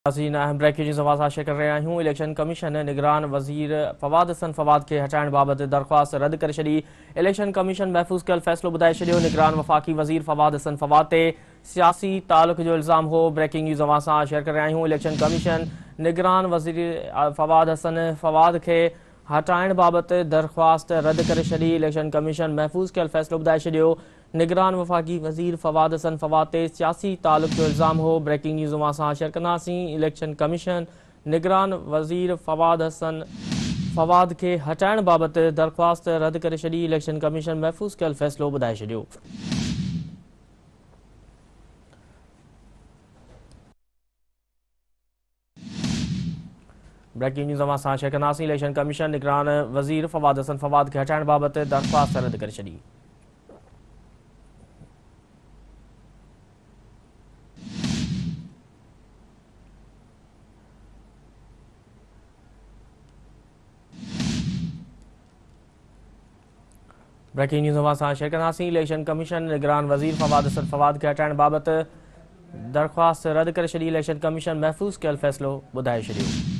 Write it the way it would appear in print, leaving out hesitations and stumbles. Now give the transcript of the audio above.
अहम breaking news आवाज़ हासिल कर रहा हूँ। इलेक्शन कमीशन ने निगरान वज़ीर फवाद हसन फवाद के हटाइण बाबति दरख्वास्त रद्द करे छॾी। इलेक्शन कमीशन महफ़ूज़ कयल फ़ैसिलो ॿुधाए छॾियो। निगरान वफ़ाक़ी वज़ीर फवाद हसन फवाद ते सियासी ताल्लुक़ जो इल्ज़ाम हो। ब्रेकिंग न्यूज़ आवाज़ सां शेयर कर रहा हूँ। इलेक्शन कमीशन निगरान वज़ीर फवाद हसन फवाद के हटाइण बाबति दरख्वास्त रद्द करे छॾी। इलेक्शन कमीशन महफ़ूज़ कयल फ़ैसिलो ॿुधाए छॾियो। निगरान वफ़ाक़ी वज़ीर फवाद हसन फवाद ते सियासी ताल्लुक़ जो इल्ज़ाम हो। ब्रेकिंग न्यूज़ मां असां शेयर कंदासीं। इलेक्शन कमीशन निगरान वज़ीर फवाद हसन फवाद के हटाइण बाबति दरख्वास्त रद्द करे छॾी। इलेक्शन कमीशन महफ़ूज़ कयल फ़ैसिलो ॿुधाए छॾियो। ब्रेकिंग न्यूज़ मां असां शेयर कंदासीं। इलेक्शन कमीशन निगरान वज़ीर फवाद हसन फवाद के हटाइण बाबति दरख्वास्त रद्द करे छॾी। ब्रेकिंग न्यूज़ मां असां शेयर कंदासीं। इलेक्शन कमीशन निगरान वज़ीर फवाद हसन फवाद के हटाइण बाबति दरख्वास्त रद्द करे छॾी। इलेक्शन कमीशन महफ़ूज़ कयल फ़ैसिलो ॿुधाए छॾियो।